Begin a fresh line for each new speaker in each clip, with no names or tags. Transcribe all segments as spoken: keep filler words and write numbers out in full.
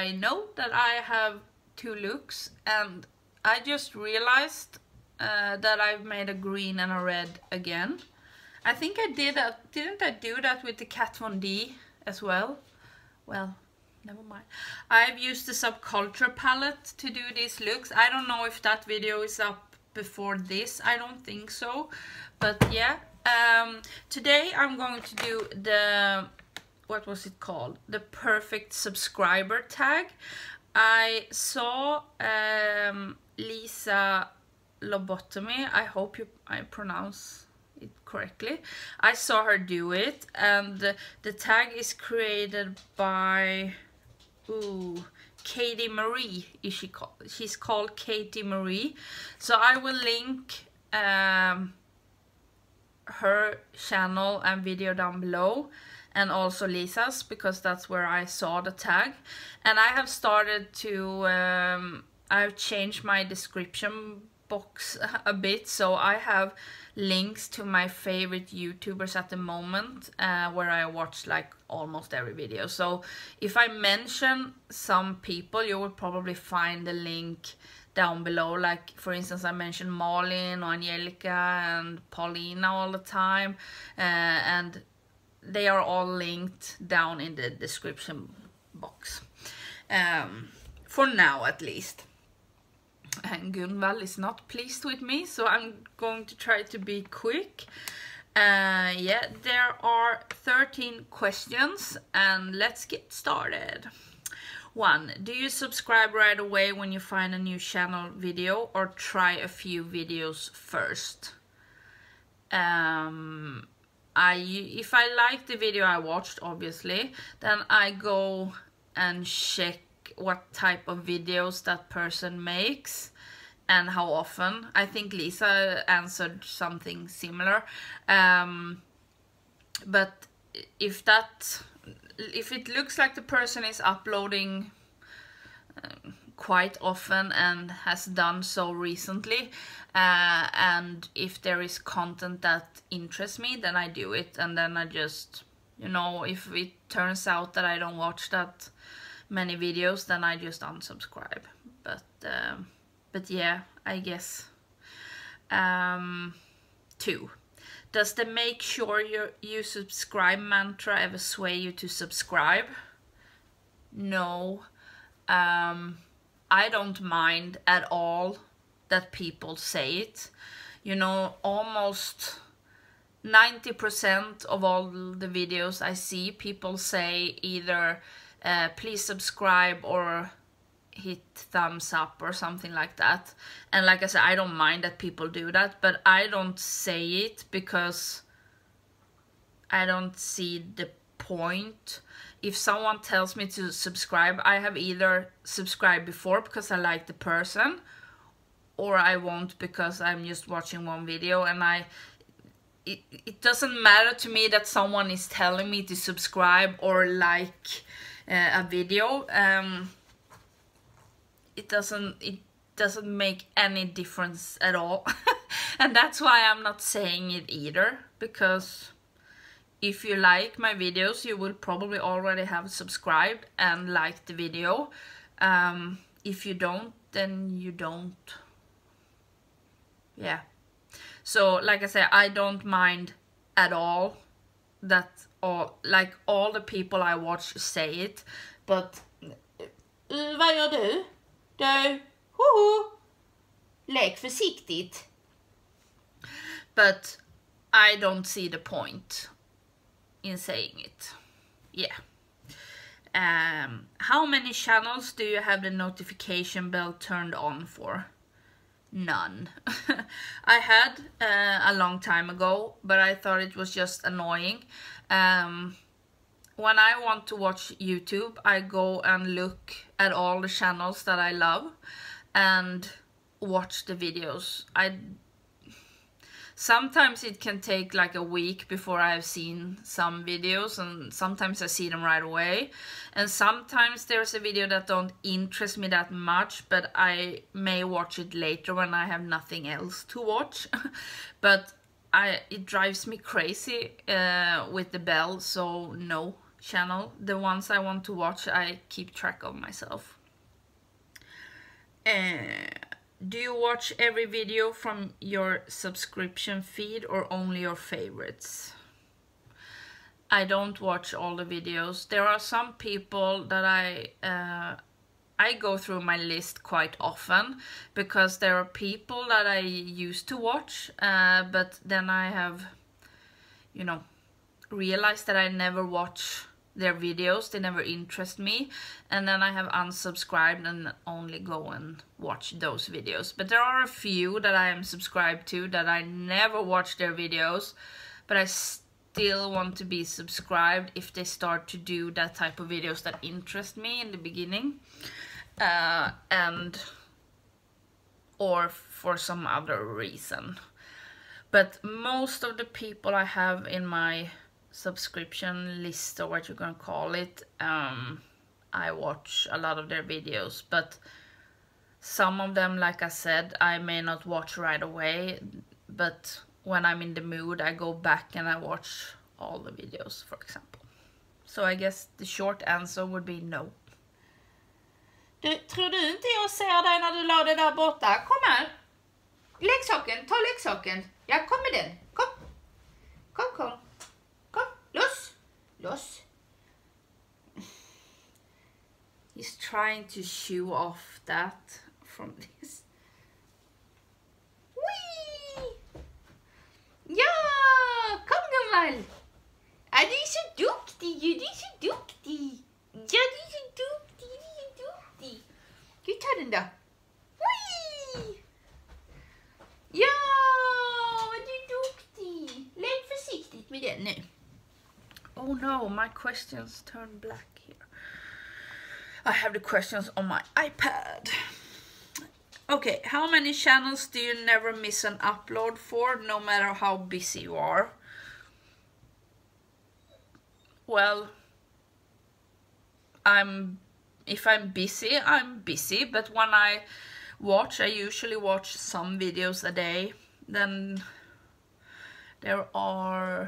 I know that I have two looks, and I just realized uh, that I've made a green and a red again. I think I did that, didn't I do that with the Kat Von D as well? Well, never mind. I've used the Subculture palette to do these looks. I don't know if that video is up before this, I don't think so. But yeah, um, today I'm going to do the, what was it called? The perfect subscriber tag. I saw um, Lisa Lobotomy, I hope you, I pronounce it correctly. I saw her do it, and the, the tag is created by, ooh, Katie Marie is she called? She's called Katie Marie. So I will link um, her channel and video down below, and also Lisa's, because that's where I saw the tag. And I have started to, um, I've changed my description box a bit, so I have links to my favorite YouTubers at the moment, uh, where I watch like almost every video. So if I mention some people, you will probably find the link down below. Like for instance, I mentioned Malin or Angelica and Paulina all the time, uh, and they are all linked down in the description box, um, for now at least. And Gunvald is not pleased with me, so I'm going to try to be quick. Uh, yeah, there are thirteen questions, and let's get started. One, do you subscribe right away when you find a new channel video, or try a few videos first? Um, I, if I like the video I watched, obviously, then I go and check what type of videos that person makes and how often. I think Lisa answered something similar, um, but if that if it looks like the person is uploading uh, quite often and has done so recently, uh, and if there is content that interests me, then I do it. And then I just, you know, if it turns out that I don't watch that many videos, then I just unsubscribe. But um, but yeah, I guess. Um, two, does the make sure you you subscribe mantra ever sway you to subscribe? No, um, I don't mind at all that people say it. You know, almost ninety percent of all the videos I see, people say either Uh, please subscribe or hit thumbs up or something like that. And like I said, I don't mind that people do that, but I don't say it because I don't see the point. If someone tells me to subscribe, I have either subscribed before because I like the person, or I won't because I'm just watching one video. And I it, it doesn't matter to me that someone is telling me to subscribe or like Uh, a video. Um, it doesn't it doesn't make any difference at all. And that's why I'm not saying it either, because if you like my videos, you will probably already have subscribed and liked the video. Um, if you don't, then you don't. Yeah. So like I said, I don't mind at all that all, like all the people I watch say it, but uh, vad gör du? Du, hoho, lek försiktigt. But I don't see the point in saying it. Yeah. Um, how many channels do you have the notification bell turned on for? None. I had uh, a long time ago, but I thought it was just annoying. Um, when I want to watch YouTube, I go and look at all the channels that I love and watch the videos. I Sometimes it can take like a week before I've seen some videos, and sometimes I see them right away. And sometimes there's a video that don't interest me that much, but I may watch it later when I have nothing else to watch. But I it drives me crazy uh, with the bell, so no, channel. The ones I want to watch, I keep track of myself. Uh, do you watch every video from your subscription feed or only your favorites? I don't watch all the videos. There are some people that I uh, I go through my list quite often, because there are people that I used to watch, uh, but then I have, you know, realized that I never watch their videos. They never interest me, and then I have unsubscribed and only go and watch those videos. But there are a few that I am subscribed to that I never watch their videos, but I still want to be subscribed if they start to do that type of videos that interest me in the beginning, uh, and or for some other reason. But most of the people I have in my subscription list, or what you're gonna call it, um, I watch a lot of their videos, but some of them, like I said, I may not watch right away, but when I'm in the mood, I go back and I watch all the videos, for example. So I guess the short answer would be no. Du, tror du inte jag ser dig när du la det där borta? Kom här. Leksaken, ta leksaken. Ja, kom med den. Kom. Kom, kom. Kom, loss. Loss. He's trying to shoo off that from this. Whee! Ja, kom gummal. Ja, du är så duktig ju, du är så duktig. Ja, du är så duktig, du är så duktig. Du tar den då. Whee! Ja, du är duktig. Lägg försiktigt med den nu. Oh no, my questions turn black here. I have the questions on my iPad. Okay, how many channels do you never miss an upload for, no matter how busy you are? Well, I'm if I'm busy, I'm busy, but when I watch, I usually watch some videos a day. Then there are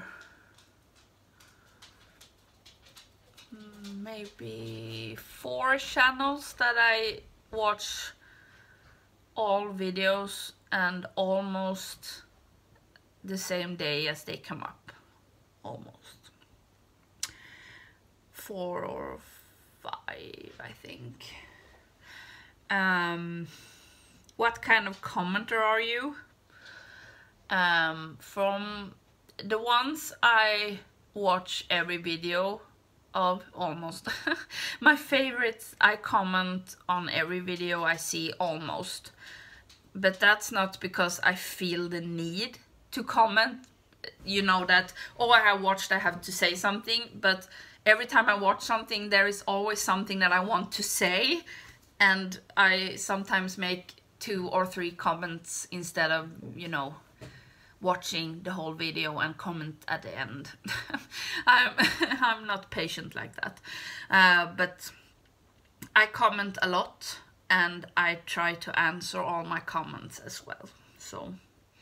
maybe four channels that I watch all videos and almost the same day as they come up. Almost. Four or five, I think. Um, what kind of commenter are you? Um, from the ones I watch every video of, almost. My favorites, I comment on every video I see, almost. But that's not because I feel the need to comment. You know that, oh, I have watched, I have to say something. But every time I watch something, there is always something that I want to say. And I sometimes make two or three comments instead of, you know, watching the whole video and comment at the end. I'm, I'm not patient like that. Uh, but I comment a lot and I try to answer all my comments as well. So,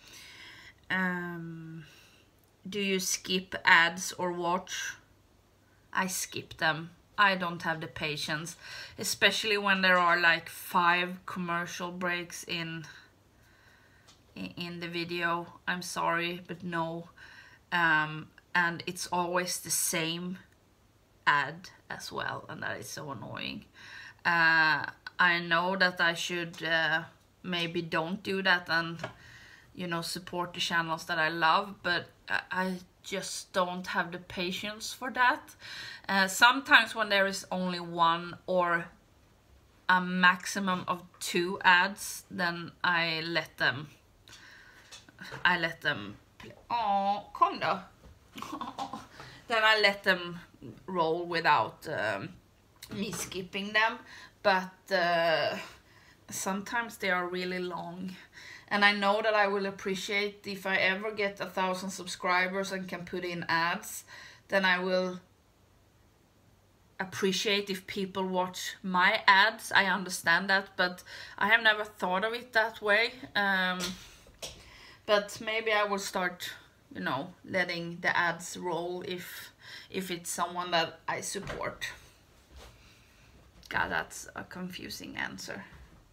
um, do you skip ads or watch? I skip them. I don't have the patience, especially when there are like five commercial breaks in in the video. I'm sorry, but no. Um, and it's always the same ad as well, and that is so annoying. Uh, I know that I should uh, maybe don't do that and, you know, support the channels that I love, but I just don't have the patience for that. Uh, sometimes when there is only one or a maximum of two ads, then I let them I let them play. Oh, kom då. Then I let them roll without um, me skipping them. But uh, sometimes they are really long. And I know that I will appreciate if I ever get a thousand subscribers and can put in ads, then I will appreciate if people watch my ads. I understand that, but I have never thought of it that way. Um, But maybe I will start, you know, letting the ads roll if if it's someone that I support. God, that's a confusing answer.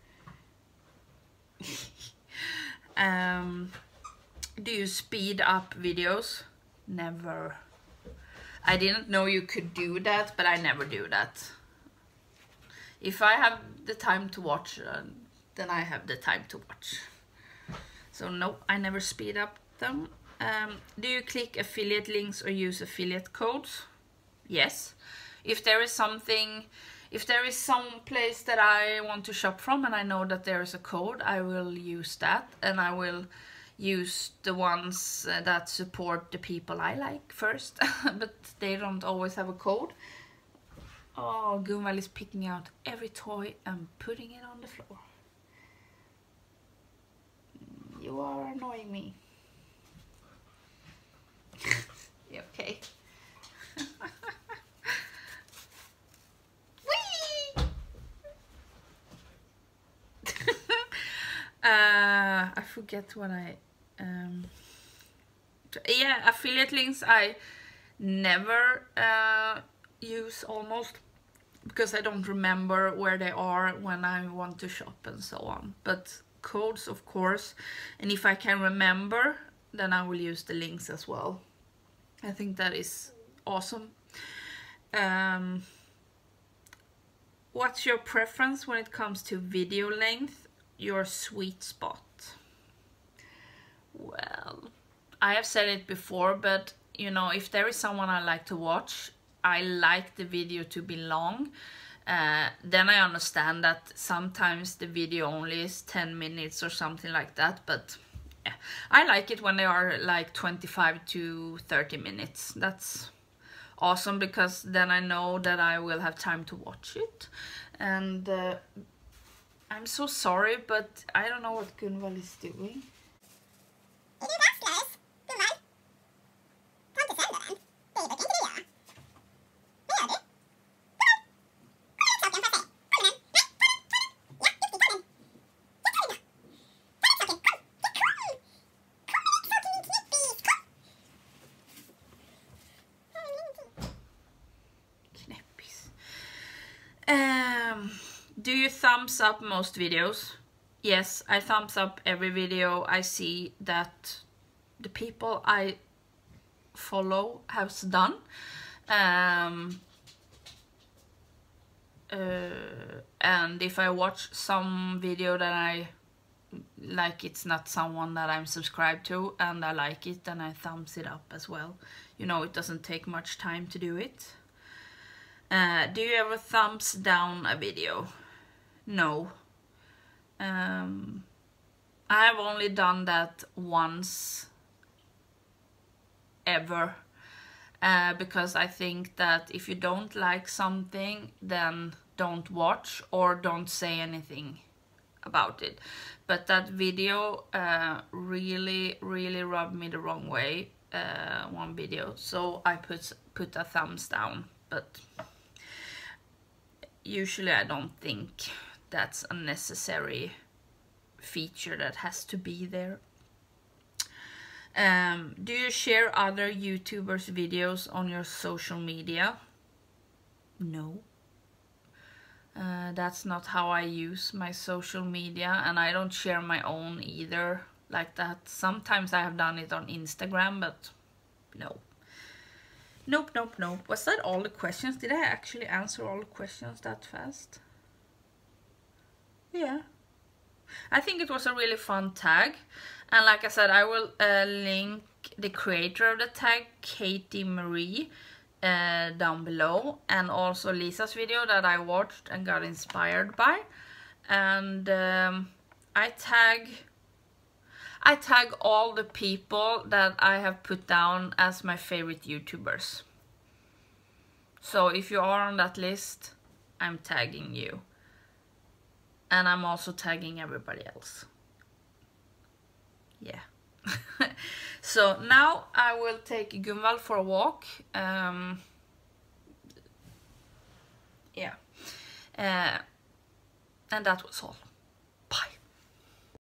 um, do you speed up videos? Never. I didn't know you could do that, but I never do that. If I have the time to watch, uh, then I have the time to watch. So no, I never speed up them. Um, do you click affiliate links or use affiliate codes? Yes. If there is something, if there is some place that I want to shop from and I know that there is a code, I will use that, and I will use the ones uh, that support the people I like first, but they don't always have a code. Oh, Gunvald is picking out every toy and putting it on the floor. You are annoying me. Okay. Whee! uh, I forget what I... Um, yeah, affiliate links I never uh, use almost, because I don't remember where they are when I want to shop and so on. But codes, of course, and if I can remember, then I will use the links as well. I think that is awesome. Um, what's your preference when it comes to video length? Your sweet spot? Well, I have said it before, but you know, if there is someone I like to watch, I like the video to be long. Uh, then I understand that sometimes the video only is ten minutes or something like that, but yeah, I like it when they are like twenty-five to thirty minutes. That's awesome, because then I know that I will have time to watch it. And uh, I'm so sorry, but I don't know what Gunvald is doing. Um, do you thumbs up most videos? Yes, I thumbs up every video I see that the people I follow have done. Um, uh, and if I watch some video that I like, it's not someone that I'm subscribed to and I like it, then I thumbs it up as well. You know, it doesn't take much time to do it. Uh, do you ever thumbs down a video? No. Um, I have only done that once ever, uh, because I think that if you don't like something, then don't watch or don't say anything about it. But that video uh, really, really rubbed me the wrong way, uh, one video, so I put, put a thumbs down. But usually I don't think that's a necessary feature that has to be there. Um, do you share other YouTubers' videos on your social media? No. Uh, that's not how I use my social media, and I don't share my own either like that. Sometimes I have done it on Instagram, but no. Nope, nope, nope. Was that all the questions? Did I actually answer all the questions that fast? Yeah. I think it was a really fun tag. And like I said, I will uh, link the creator of the tag, Katie Marie, uh, down below. And also Lisa's video that I watched and got inspired by. And um, I tag... I tag all the people that I have put down as my favorite YouTubers. So if you are on that list, I'm tagging you. And I'm also tagging everybody else. Yeah. So now I will take Gunvald for a walk. Um, yeah. Uh, and that was all.